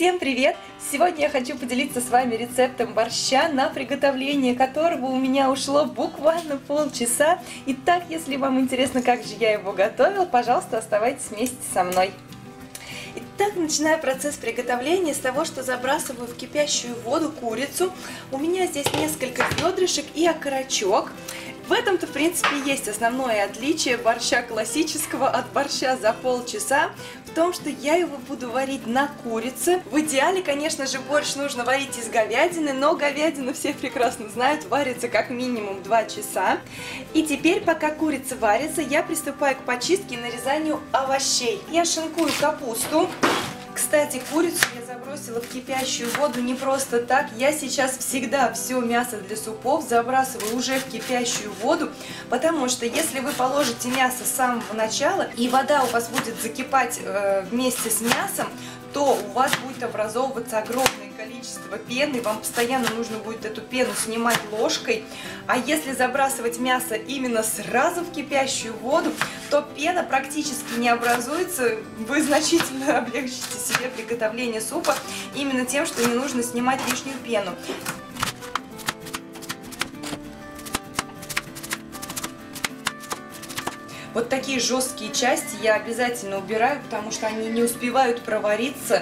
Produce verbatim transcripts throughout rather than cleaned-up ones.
Всем привет! Сегодня я хочу поделиться с вами рецептом борща, на приготовление которого у меня ушло буквально полчаса. Итак, если вам интересно, как же я его готовила, пожалуйста, оставайтесь вместе со мной. Итак, начинаю процесс приготовления с того, что забрасываю в кипящую воду курицу. У меня здесь несколько бедрышек и окорочок. В этом-то, в принципе, есть основное отличие борща классического от борща за полчаса, в том, что я его буду варить на курице. В идеале, конечно же, борщ нужно варить из говядины, но говядина, все прекрасно знают, варится как минимум два часа. И теперь, пока курица варится, я приступаю к почистке и нарезанию овощей. Я шинкую капусту. Кстати, курицу я забросила в кипящую воду не просто так. Я сейчас всегда все мясо для супов забрасываю уже в кипящую воду, потому что если вы положите мясо с самого начала, и вода у вас будет закипать э, вместе с мясом, то у вас будет образовываться огромное количество пены, вам постоянно нужно будет эту пену снимать ложкой. А если забрасывать мясо именно сразу в кипящую воду, то пена практически не образуется. Вы значительно облегчите себе приготовление супа именно тем, что не нужно снимать лишнюю пену. Вот такие жесткие части я обязательно убираю, потому что они не успевают провариться.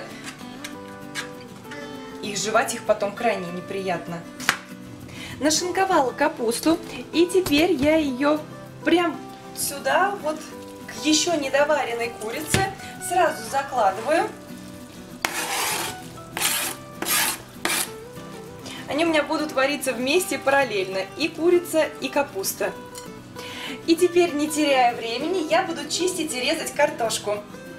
И жевать их потом крайне неприятно. Нашинковала капусту, и теперь я ее прям сюда, вот к еще недоваренной курице, сразу закладываю. Они у меня будут вариться вместе параллельно, и курица, и капуста. И теперь, не теряя времени, я буду чистить и резать картошку.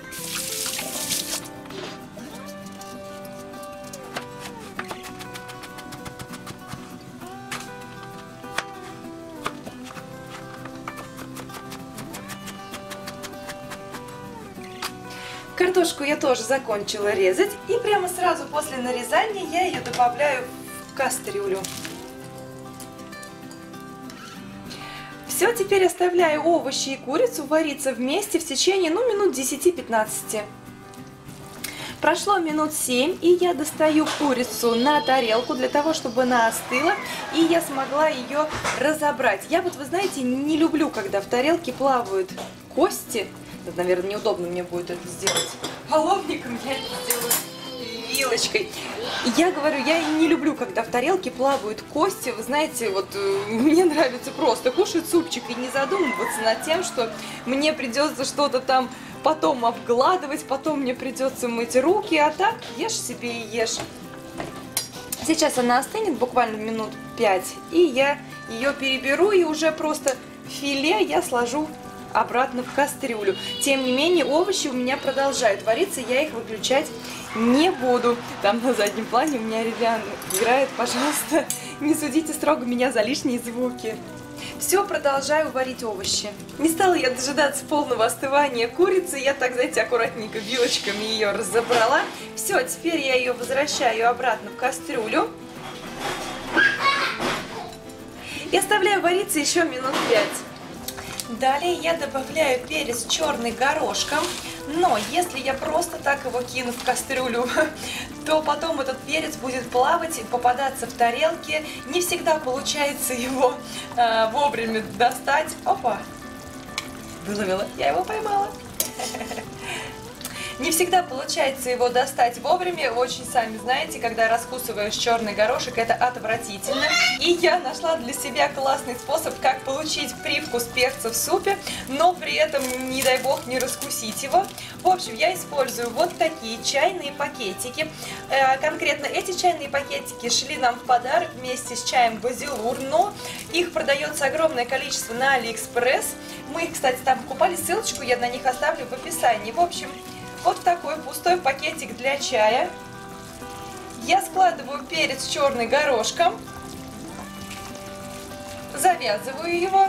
Картошку я тоже закончила резать, и прямо сразу после нарезания я ее добавляю в кастрюлю. Все, теперь оставляю овощи и курицу вариться вместе в течение, ну, минут десяти-пятнадцати. Прошло минут семь, и я достаю курицу на тарелку для того, чтобы она остыла, и я смогла ее разобрать. Я вот, вы знаете, не люблю, когда в тарелке плавают кости. Это, наверное, неудобно мне будет это сделать половником, я это сделаю вилочкой. Я говорю, я не люблю, когда в тарелке плавают кости. Вы знаете, вот мне нравится просто кушать супчик и не задумываться над тем, что мне придется что-то там потом обгладывать, потом мне придется мыть руки, а так ешь себе и ешь. Сейчас она остынет буквально минут пять, и я ее переберу, и уже просто филе я сложу обратно в кастрюлю. Тем не менее, овощи у меня продолжают вариться, я их выключать не буду. Там на заднем плане у меня Ривиан играет, пожалуйста, не судите строго меня за лишние звуки. Все, продолжаю варить овощи. Не стала я дожидаться полного остывания курицы, я так, знаете, аккуратненько вилочками ее разобрала. Все, теперь я ее возвращаю обратно в кастрюлю и оставляю вариться еще минут пять. Далее я добавляю перец черный горошком, но если я просто так его кину в кастрюлю, то потом этот перец будет плавать и попадаться в тарелки. Не всегда получается его э, вовремя достать. Опа! Выловила, я его поймала. Не всегда получается его достать вовремя, очень, сами знаете, когда раскусываешь черный горошек, это отвратительно. И я нашла для себя классный способ, как получить привкус перца в супе, но при этом, не дай бог, не раскусить его. В общем, я использую вот такие чайные пакетики. Конкретно эти чайные пакетики шли нам в подарок вместе с чаем Базилур, но их продается огромное количество на Алиэкспресс. Мы их, кстати, там покупали, ссылочку я на них оставлю в описании. В общем, вот такой пустой пакетик для чая. Я складываю перец черный горошком, завязываю его.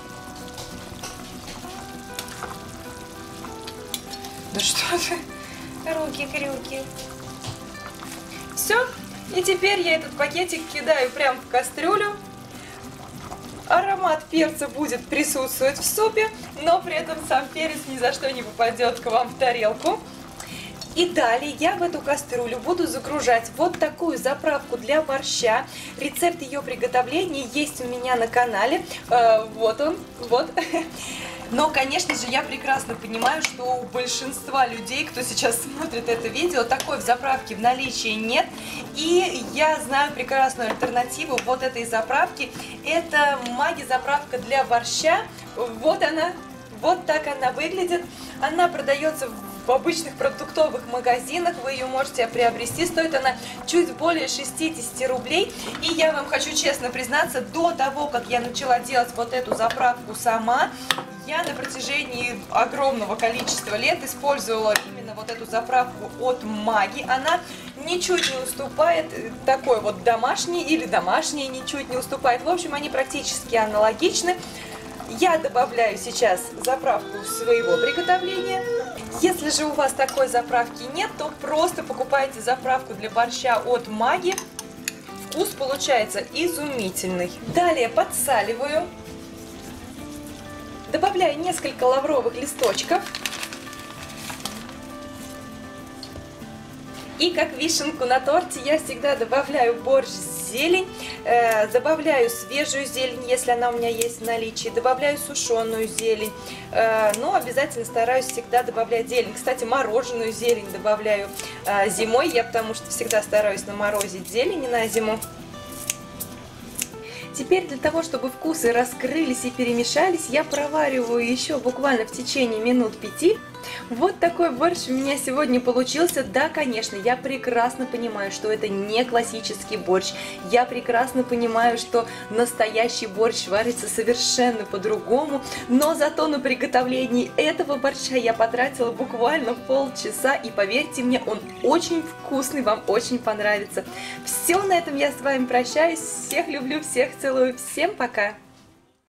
Да что ты, руки-крюки. Все, и теперь я этот пакетик кидаю прямо в кастрюлю. Аромат перца будет присутствовать в супе, но при этом сам перец ни за что не попадет к вам в тарелку. И далее я в эту кастрюлю буду загружать вот такую заправку для борща. Рецепт ее приготовления есть у меня на канале. Э, вот он, вот. Но, конечно же, я прекрасно понимаю, что у большинства людей, кто сейчас смотрит это видео, такой в заправке в наличии нет. И я знаю прекрасную альтернативу вот этой заправки. Это Maggi заправка для борща. Вот она, вот так она выглядит. Она продается в обычных продуктовых магазинах, вы ее можете приобрести, стоит она чуть более шестидесяти рублей. И я вам хочу честно признаться, до того, как я начала делать вот эту заправку сама, я на протяжении огромного количества лет использовала именно вот эту заправку от Maggi. Она ничуть не уступает такой вот домашней, или домашней ничуть не уступает. В общем, они практически аналогичны. Я добавляю сейчас заправку своего приготовления. Если же у вас такой заправки нет, то просто покупайте заправку для борща от Maggi. Вкус получается изумительный. Далее подсаливаю. Добавляю несколько лавровых листочков. И как вишенку на торте я всегда добавляю борщ зелень, э, добавляю свежую зелень, если она у меня есть в наличии, добавляю сушеную зелень, э, но обязательно стараюсь всегда добавлять зелень. Кстати, мороженую зелень добавляю э, зимой, я потому что всегда стараюсь наморозить зелень на зиму. Теперь для того, чтобы вкусы раскрылись и перемешались, я провариваю еще буквально в течение минут пяти. Вот такой борщ у меня сегодня получился. Да, конечно, я прекрасно понимаю, что это не классический борщ. Я прекрасно понимаю, что настоящий борщ варится совершенно по-другому. Но зато на приготовление этого борща я потратила буквально полчаса. И поверьте мне, он очень вкусный, вам очень понравится. Все, на этом я с вами прощаюсь. Всех люблю, всех целую. Всем пока!